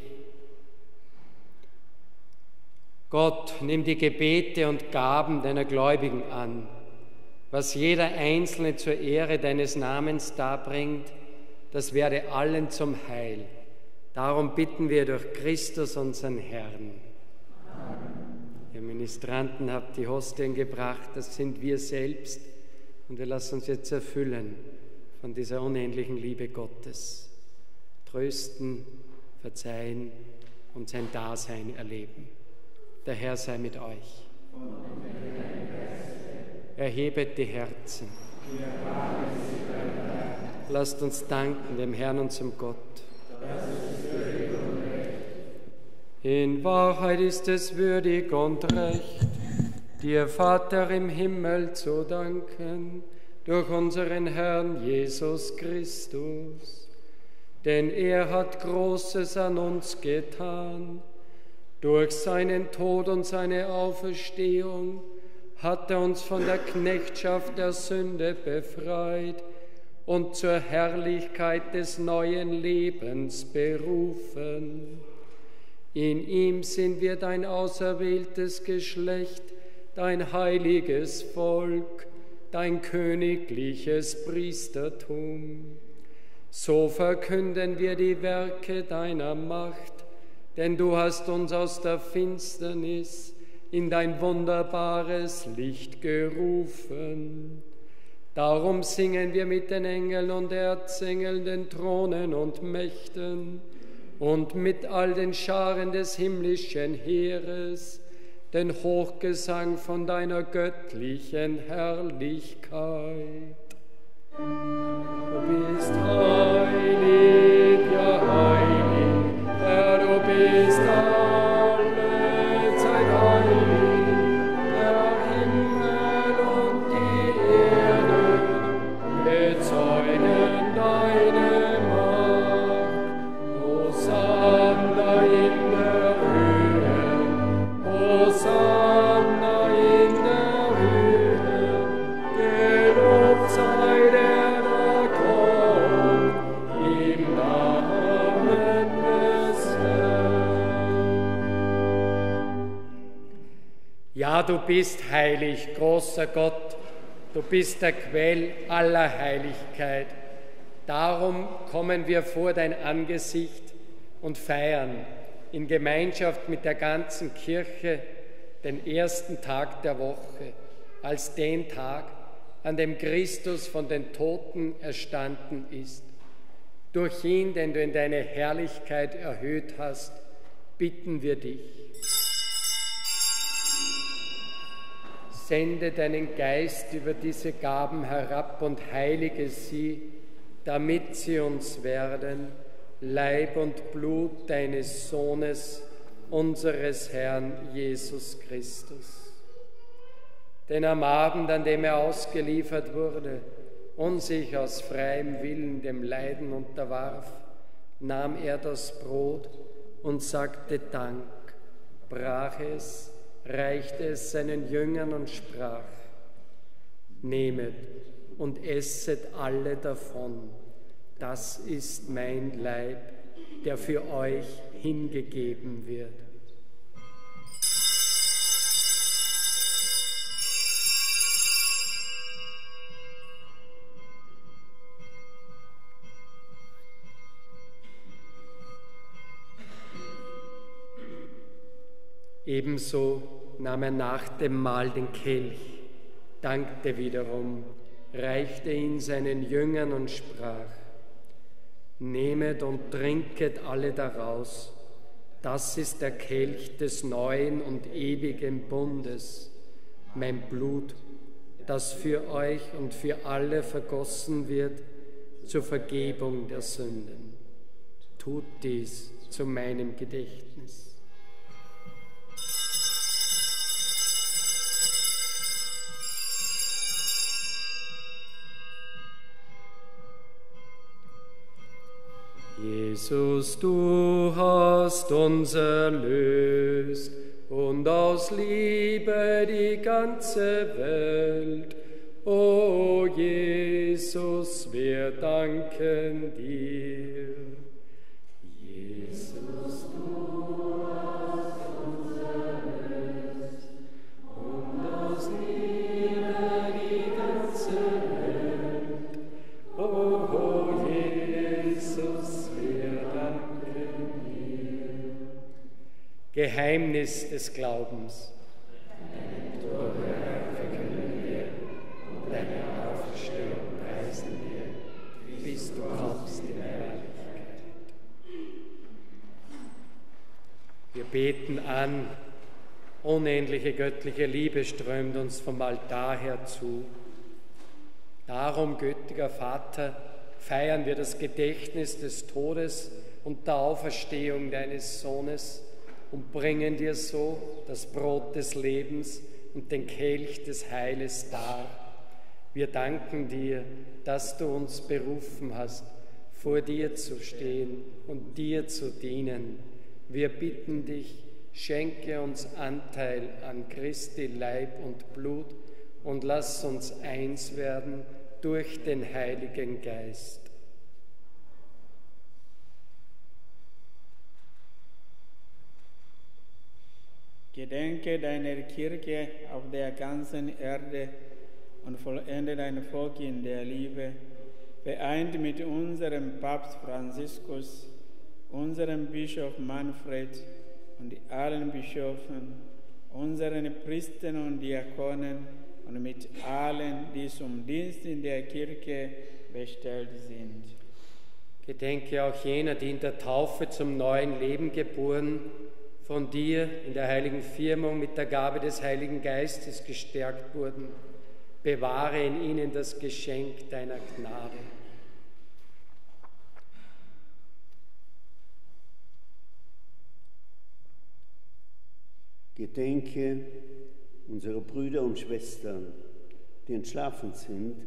Gott, nimm die Gebete und Gaben deiner Gläubigen an. Was jeder Einzelne zur Ehre deines Namens darbringt, das werde allen zum Heil. Darum bitten wir durch Christus, unseren Herrn. Amen. Ihr Ministranten habt die Hostien gebracht, das sind wir selbst. Und wir lassen uns jetzt erfüllen von dieser unendlichen Liebe Gottes. Trösten, verzeihen und sein Dasein erleben. Der Herr sei mit euch. Erhebet die Herzen. Lasst uns danken dem Herrn, unserem Gott. In Wahrheit ist es würdig und recht, dir, Vater im Himmel, zu danken, durch unseren Herrn Jesus Christus. Denn er hat Großes an uns getan. Durch seinen Tod und seine Auferstehung hat er uns von der Knechtschaft der Sünde befreit und zur Herrlichkeit des neuen Lebens berufen. In ihm sind wir dein auserwähltes Geschlecht, dein heiliges Volk, dein königliches Priestertum. So verkünden wir die Werke deiner Macht, denn du hast uns aus der Finsternis in dein wunderbares Licht gerufen. Darum singen wir mit den Engeln und Erzengeln, den Thronen und Mächten und mit all den Scharen des himmlischen Heeres den Hochgesang von deiner göttlichen Herrlichkeit. Du bist heilig, ja heilig, Herr, du bist alle Zeit heilig. Der Himmel und die Erde bezeugen deine Macht. Hosanna in der Höhe, Hosanna in der Höhe, gelobt sei der da kommt, im Namen des Herrn. Ja, du bist heilig, großer Gott, du bist der Quell aller Heiligkeit. Darum kommen wir vor dein Angesicht und feiern in Gemeinschaft mit der ganzen Kirche den ersten Tag der Woche, als den Tag, an dem Christus von den Toten erstanden ist. Durch ihn, den du in deine Herrlichkeit erhöht hast, bitten wir dich. Sende deinen Geist über diese Gaben herab und heilige sie, damit sie uns werden, Leib und Blut deines Sohnes, unseres Herrn Jesus Christus. Denn am Abend, an dem er ausgeliefert wurde und sich aus freiem Willen dem Leiden unterwarf, nahm er das Brot und sagte Dank, brach es, reichte es seinen Jüngern und sprach: Nehmet und esset alle davon, das ist mein Leib, der für euch hingegeben wird. Ebenso nahm er nach dem Mahl den Kelch, dankte wiederum, reichte ihn seinen Jüngern und sprach: Nehmet und trinket alle daraus, das ist der Kelch des neuen und ewigen Bundes, mein Blut, das für euch und für alle vergossen wird zur Vergebung der Sünden. Tut dies zu meinem Gedächtnis. Jesus, du hast uns erlöst und aus Liebe die ganze Welt. O Jesus, wir danken dir. Jesus, du hast uns erlöst und aus Liebe die ganze Welt. O Jesus, wir danken dir. Geheimnis des Glaubens. Deine Tode verkünden wir und deine Auferstehung preisen wir, bis du kommst in Herrlichkeit. Wir beten an, unendliche göttliche Liebe strömt uns vom Altar her zu. Darum, gütiger Vater, feiern wir das Gedächtnis des Todes und der Auferstehung deines Sohnes und bringen dir so das Brot des Lebens und den Kelch des Heiles dar. Wir danken dir, dass du uns berufen hast, vor dir zu stehen und dir zu dienen. Wir bitten dich, schenke uns Anteil an Christi Leib und Blut und lass uns eins werden durch den Heiligen Geist. Gedenke deiner Kirche auf der ganzen Erde und vollende dein Volk in der Liebe, vereint mit unserem Papst Franziskus, unserem Bischof Manfred und allen Bischöfen, unseren Priestern und Diakonen und mit allen, die zum Dienst in der Kirche bestellt sind. Gedenke auch jener, die in der Taufe zum neuen Leben geboren, von dir in der heiligen Firmung mit der Gabe des Heiligen Geistes gestärkt wurden. bewahre in ihnen das Geschenk deiner Gnade. Gedenke unserer Brüder und Schwestern, die entschlafen sind,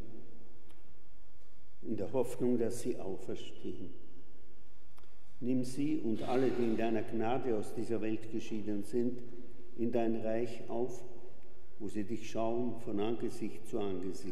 in der Hoffnung, dass sie auferstehen. Nimm sie und alle, die in deiner Gnade aus dieser Welt geschieden sind, in dein Reich auf, wo sie dich schauen von Angesicht zu Angesicht.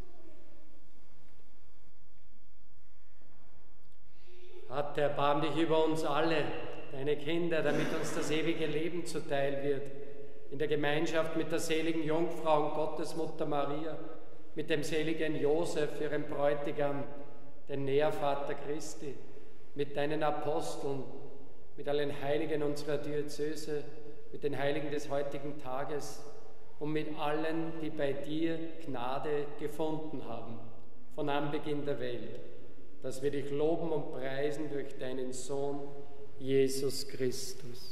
Vater, erbarm dich über uns alle, deine Kinder, damit uns das ewige Leben zuteil wird, in der Gemeinschaft mit der seligen Jungfrau und Gottesmutter Maria, mit dem seligen Josef, ihrem Bräutigam, den Nährvater Christi, mit deinen Aposteln, mit allen Heiligen unserer Diözese, mit den Heiligen des heutigen Tages und mit allen, die bei dir Gnade gefunden haben, von Anbeginn der Welt, dass wir dich loben und preisen durch deinen Sohn, Jesus Christus.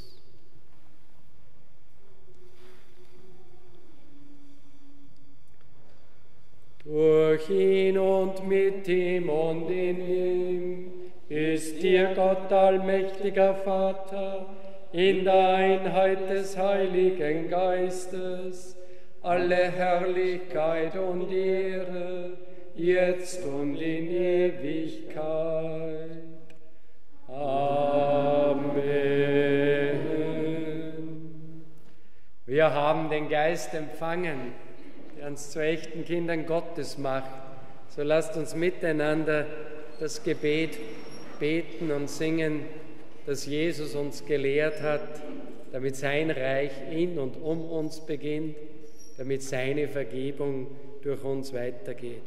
Durch ihn und mit ihm und in ihm ist dir Gott allmächtiger Vater, in der Einheit des Heiligen Geistes, alle Herrlichkeit und Ehre, jetzt und in Ewigkeit. Amen. Wir haben den Geist empfangen, der uns zu echten Kindern Gottes macht. So lasst uns miteinander das Gebet beten und singen, das Jesus uns gelehrt hat, damit sein Reich in und um uns beginnt, damit seine Vergebung durch uns weitergeht.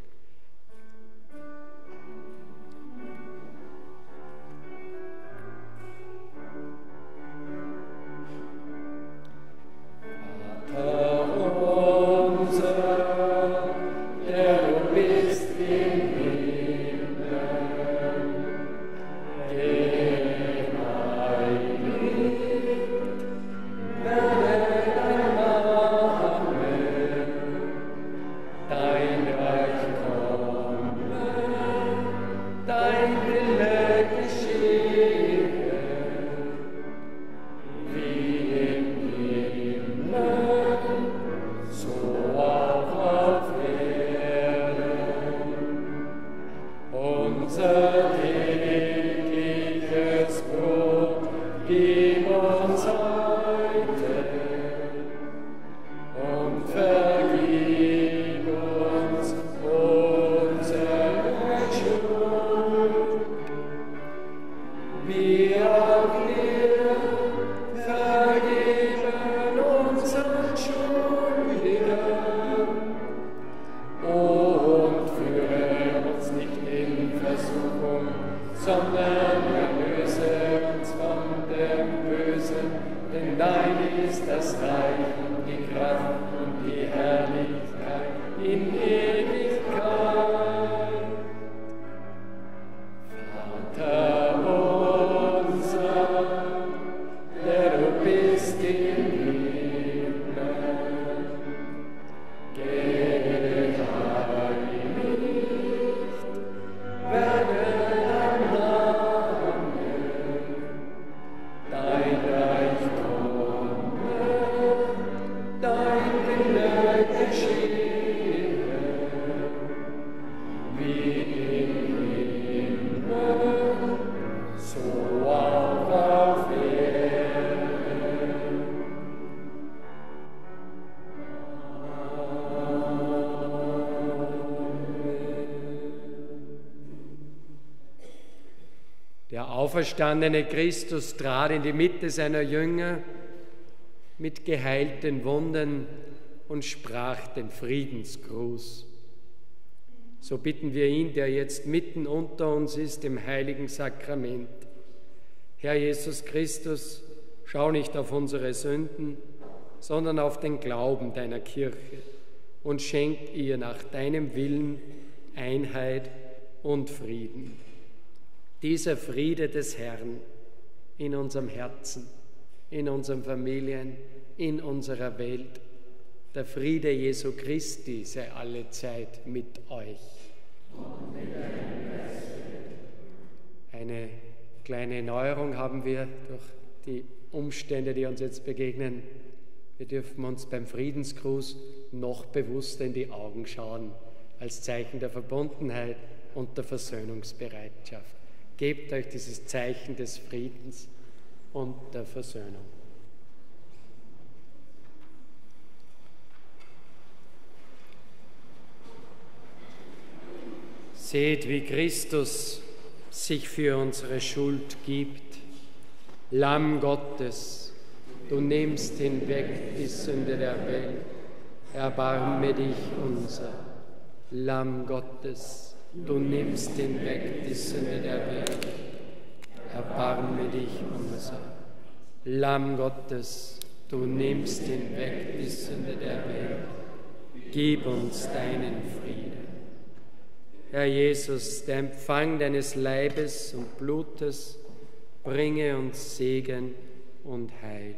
Der auferstandene Christus trat in die Mitte seiner Jünger mit geheilten Wunden und sprach den Friedensgruß. So bitten wir ihn, der jetzt mitten unter uns ist, im heiligen Sakrament. Herr Jesus Christus, schau nicht auf unsere Sünden, sondern auf den Glauben deiner Kirche und schenk ihr nach deinem Willen Einheit und Frieden. Dieser Friede des Herrn in unserem Herzen, in unseren Familien, in unserer Welt, Der Friede Jesu Christi sei alle Zeit mit euch. Eine kleine Neuerung haben wir durch die Umstände, die uns jetzt begegnen. Wir dürfen uns beim Friedensgruß noch bewusster in die Augen schauen, als Zeichen der Verbundenheit und der Versöhnungsbereitschaft. Gebt euch dieses Zeichen des Friedens und der Versöhnung. Seht, wie Christus sich für unsere Schuld gibt. Lamm Gottes, du nimmst hinweg die Sünde der Welt. Erbarme dich unser. Lamm Gottes, du nimmst hinweg die Sünde der Welt. Erbarme dich unser. Lamm Gottes, du nimmst hinweg die Sünde der Welt. Gib uns deinen Frieden. Herr Jesus, der Empfang deines Leibes und Blutes bringe uns Segen und Heil.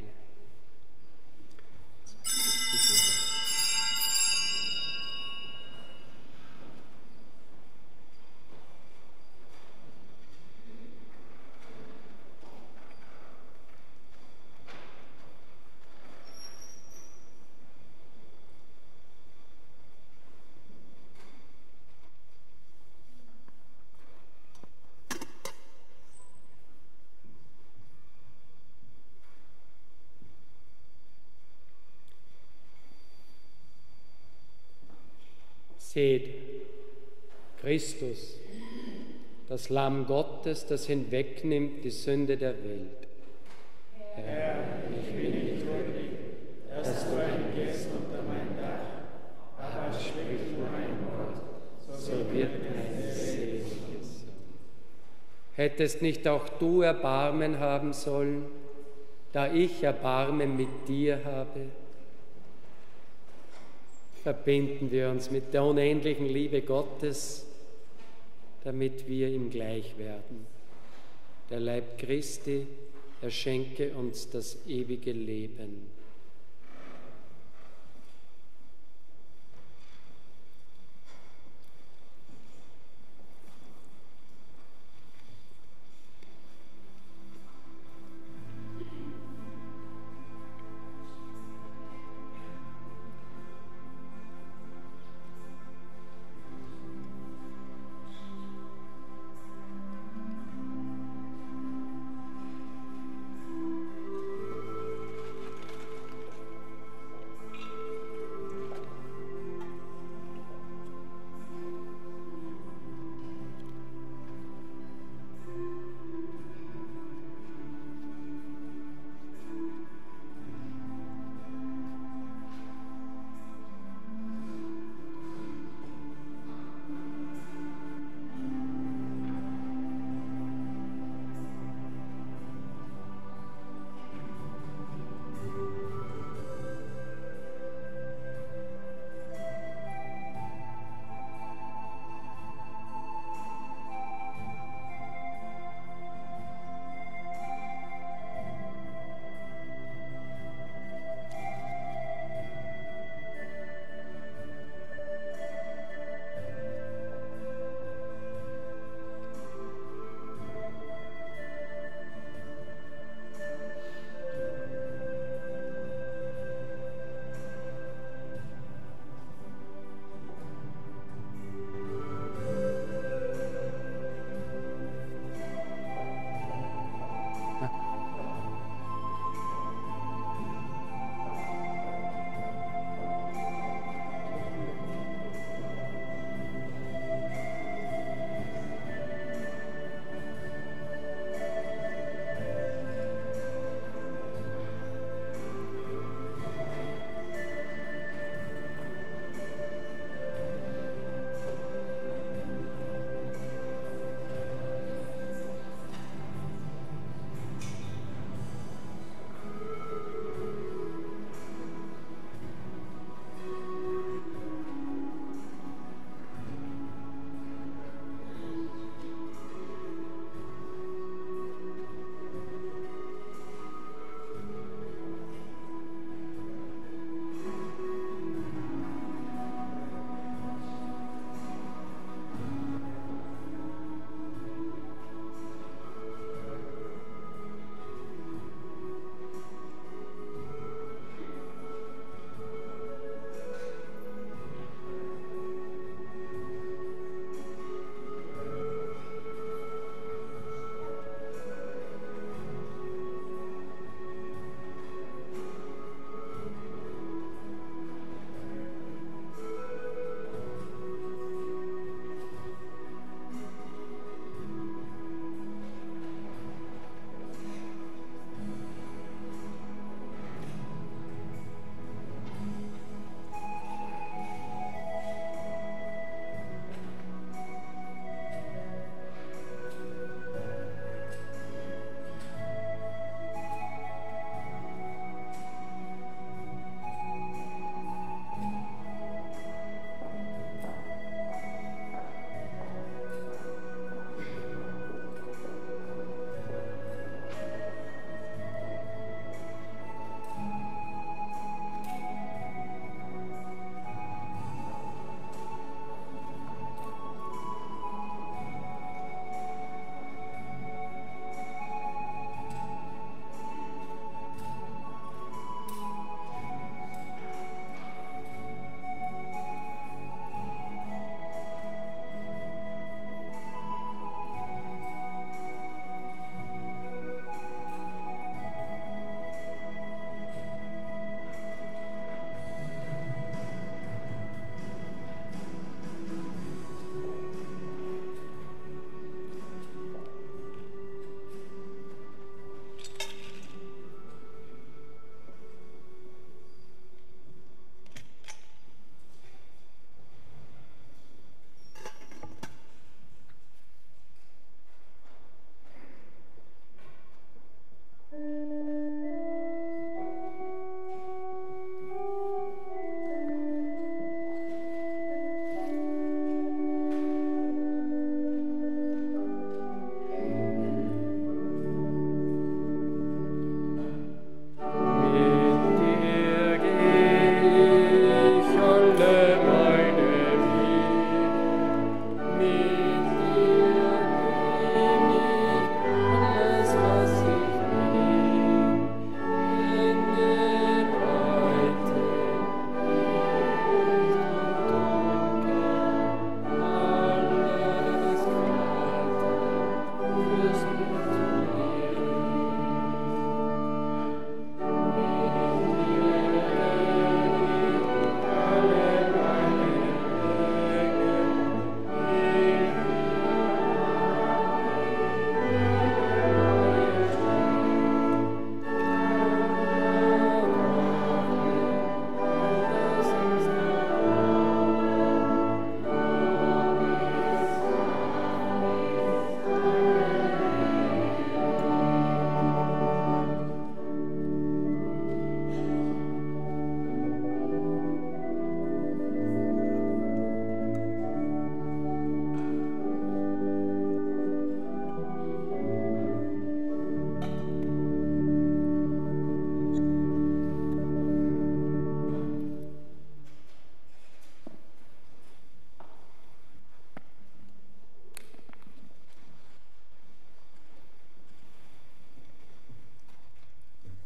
Seht, Christus, das Lamm Gottes, das hinwegnimmt die Sünde der Welt. Herr, ich bin nicht würdig, dass du eingehst unter mein Dach, aber sprich nur ein Wort, so wird meine Seele gesund. Hättest nicht auch du Erbarmen haben sollen, da ich Erbarmen mit dir habe? Verbinden wir uns mit der unendlichen Liebe Gottes, damit wir ihm gleich werden. Der Leib Christi, er schenke uns das ewige Leben.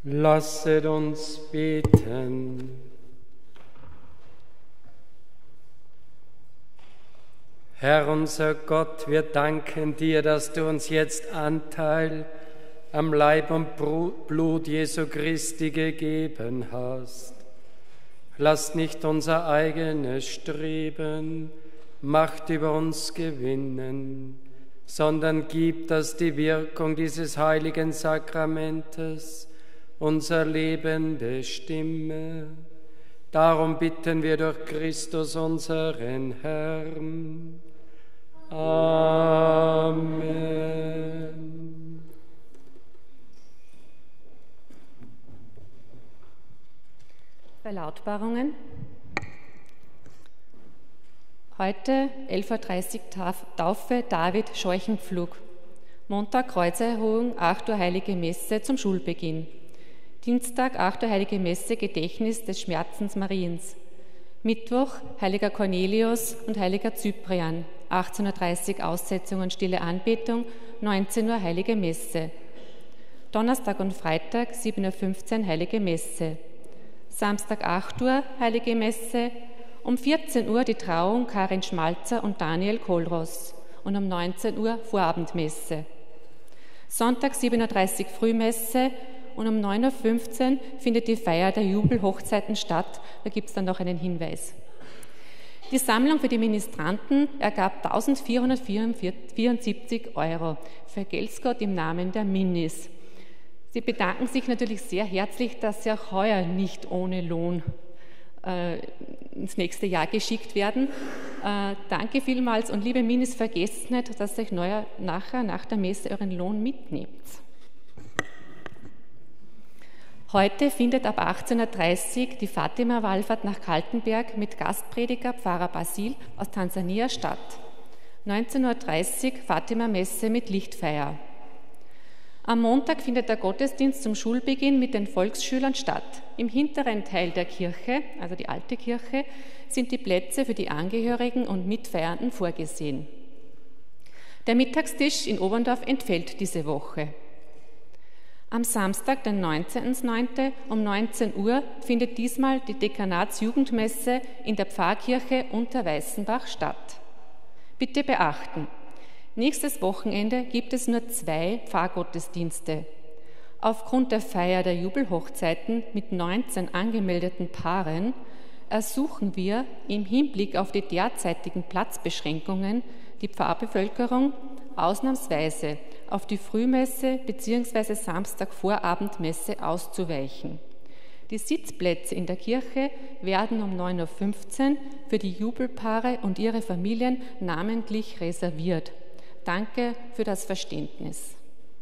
Lasset uns beten. Herr unser Gott, wir danken dir, dass du uns jetzt Anteil am Leib und Blut Jesu Christi gegeben hast. Lass nicht unser eigenes Streben Macht über uns gewinnen, sondern gib, dass die Wirkung dieses heiligen Sakramentes unser Leben bestimme. Darum bitten wir durch Christus, unseren Herrn. Amen. Verlautbarungen. Heute 11.30 Uhr Taufe David Scheuchenpflug. Montag Kreuzerhöhung, 8 Uhr Heilige Messe zum Schulbeginn. Dienstag 8 Uhr Heilige Messe Gedächtnis des Schmerzens Mariens. Mittwoch Heiliger Cornelius und Heiliger Cyprian. 18.30 Uhr Aussetzung und stille Anbetung, 19 Uhr Heilige Messe. Donnerstag und Freitag 7.15 Uhr Heilige Messe. Samstag 8 Uhr Heilige Messe. Um 14 Uhr die Trauung Karin Schmalzer und Daniel Kohlross und um 19 Uhr Vorabendmesse. Sonntag 7.30 Uhr Frühmesse und um 9.15 Uhr findet die Feier der Jubelhochzeiten statt. Da gibt es dann noch einen Hinweis. Die Sammlung für die Ministranten ergab 1.474 € Vergelt's Gott im Namen der Minis. Sie bedanken sich natürlich sehr herzlich, dass sie auch heuer nicht ohne Lohn ins nächste Jahr geschickt werden. Danke vielmals und liebe Minis, vergesst nicht, dass ihr euch nachher nach der Messe euren Lohn mitnehmt. Heute findet ab 18.30 Uhr die Fatima-Wallfahrt nach Kaltenberg mit Gastprediger Pfarrer Basil aus Tansania statt. 19.30 Uhr Fatima-Messe mit Lichtfeier. Am Montag findet der Gottesdienst zum Schulbeginn mit den Volksschülern statt. Im hinteren Teil der Kirche, also die alte Kirche, sind die Plätze für die Angehörigen und Mitfeiernden vorgesehen. Der Mittagstisch in Oberndorf entfällt diese Woche. Am Samstag, den 19.09. um 19 Uhr findet diesmal die Dekanatsjugendmesse in der Pfarrkirche Unterweißenbach statt. Bitte beachten, nächstes Wochenende gibt es nur 2 Pfarrgottesdienste. Aufgrund der Feier der Jubelhochzeiten mit 19 angemeldeten Paaren ersuchen wir im Hinblick auf die derzeitigen Platzbeschränkungen die Pfarrbevölkerung ausnahmsweise auf die Frühmesse bzw. Samstagvorabendmesse auszuweichen. Die Sitzplätze in der Kirche werden um 9.15 Uhr für die Jubelpaare und ihre Familien namentlich reserviert. Danke für das Verständnis.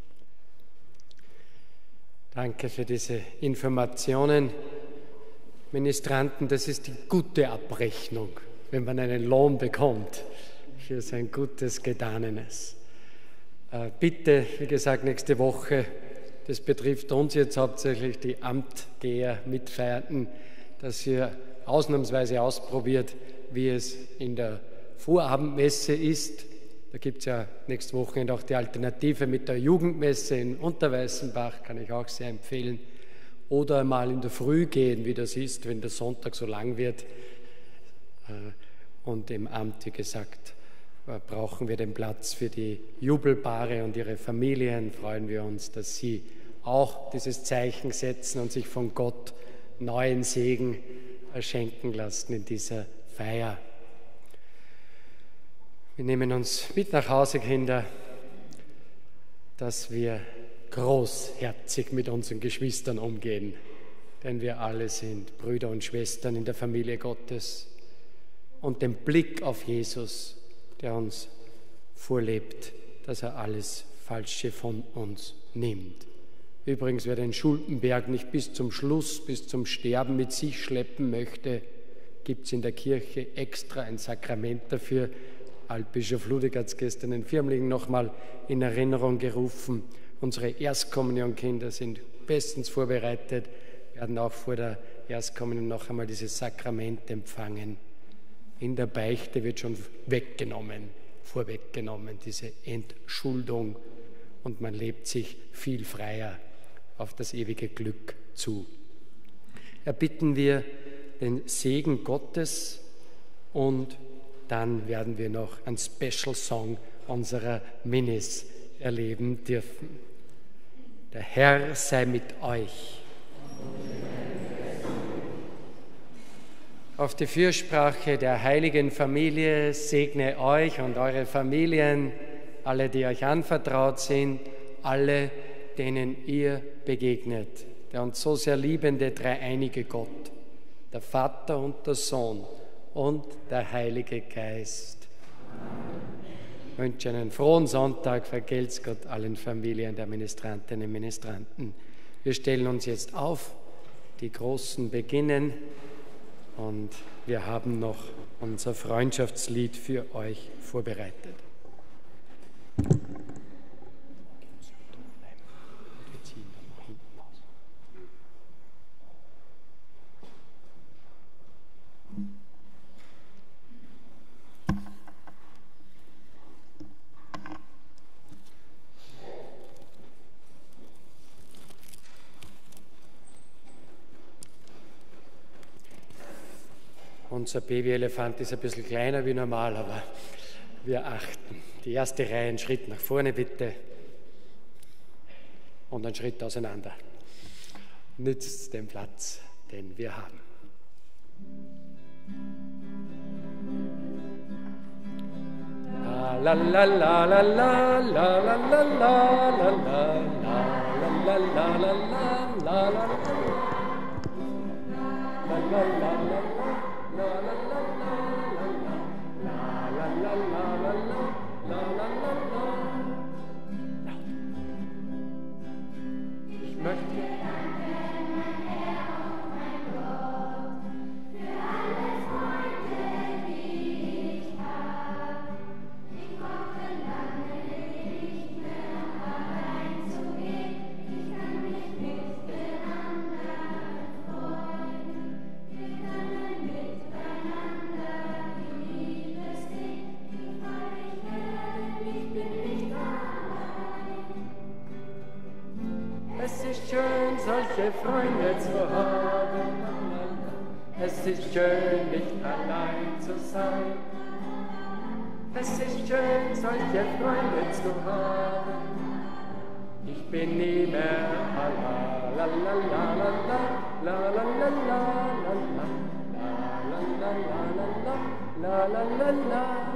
Danke für diese Informationen. Ministranten, das ist die gute Abrechnung, wenn man einen Lohn bekommt für sein gutes Getanenes. Bitte, wie gesagt, nächste Woche, das betrifft uns jetzt hauptsächlich die Amtgeher, Mitfeiernden, dass ihr ausnahmsweise ausprobiert, wie es in der Vorabendmesse ist. Da gibt es ja nächstes Wochenende auch die Alternative mit der Jugendmesse in Unterweißenbach, kann ich auch sehr empfehlen. Oder mal in der Früh gehen, wie das ist, wenn der Sonntag so lang wird. Und im Amt, wie gesagt, brauchen wir den Platz für die Jubelpaare und ihre Familien. Freuen wir uns, dass sie auch dieses Zeichen setzen und sich von Gott neuen Segen schenken lassen in dieser Feier. Wir nehmen uns mit nach Hause, Kinder, dass wir großherzig mit unseren Geschwistern umgehen, denn wir alle sind Brüder und Schwestern in der Familie Gottes und den Blick auf Jesus, der uns vorlebt, dass er alles Falsche von uns nimmt. Übrigens, wer den Schuldenberg nicht bis zum Schluss, bis zum Sterben mit sich schleppen möchte, gibt es in der Kirche extra ein Sakrament dafür. Altbischof Ludwig hat es gestern in Firmlingen nochmal in Erinnerung gerufen. Unsere Erstkommunionkinder sind bestens vorbereitet, werden auch vor der Erstkommunion noch einmal dieses Sakrament empfangen. In der Beichte wird schon vorweggenommen, diese Entschuldung, und man lebt sich viel freier auf das ewige Glück zu. Erbitten wir den Segen Gottes und dann werden wir noch einen Special Song unserer Minis erleben dürfen. Der Herr sei mit euch. Auf die Fürsprache der heiligen Familie segne euch und eure Familien, alle, die euch anvertraut sind, alle, denen ihr begegnet. Der uns so sehr liebende dreieinige Gott, der Vater und der Sohn und der Heilige Geist. Ich wünsche einen frohen Sonntag, vergelt's Gott allen Familien der Ministrantinnen und Ministranten. Wir stellen uns jetzt auf, die Großen beginnen und wir haben noch unser Freundschaftslied für euch vorbereitet. Unser Babyelefant ist ein bisschen kleiner wie normal, aber wir achten. Die erste Reihe, einen Schritt nach vorne bitte und einen Schritt auseinander. Nützt den Platz, den wir haben. La la la la la la la la la la la la la la la Ich möchte solche Freunde zu haben. Es ist schön, nicht allein zu sein. Es ist schön, solche Freunde zu haben. Ich bin nie mehr allein. La la la la la la la la la la la la la.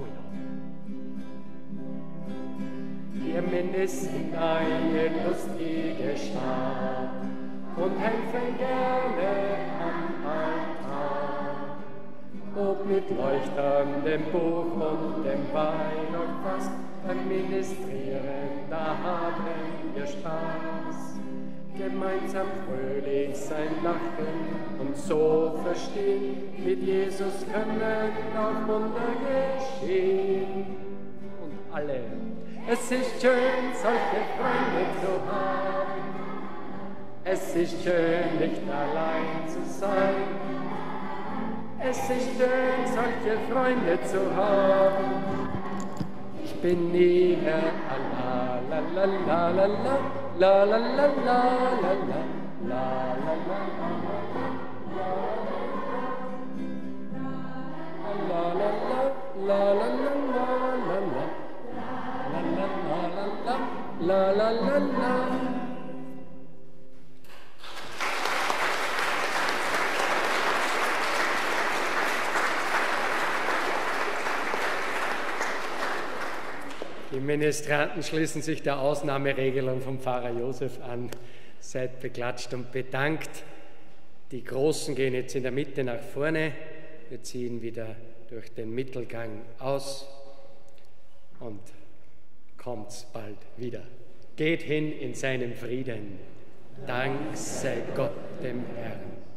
Wir Ministern eine lustige Schar und helfen gerne am Altar. Ob mit leuchtendem Buch und dem Wein und fast beim Ministrieren, da haben wir Spaß. Gemeinsam fröhlich sein Lachen und so verstehen, mit Jesus können auch Wunder geschehen. Und alle. Es ist schön, solche Freunde zu haben. Es ist schön, nicht allein zu sein. Es ist schön, solche Freunde zu haben. Ich bin nie mehr allein. La la la la la la la la la la la la la la. La la la la. Die Ministranten schließen sich der Ausnahmeregelung vom Pfarrer Josef an. Seid beklatscht und bedankt. Die Großen gehen jetzt in der Mitte nach vorne. Wir ziehen wieder durch den Mittelgang aus und kommt bald wieder. Geht hin in seinem Frieden. Dank sei Gott dem Herrn.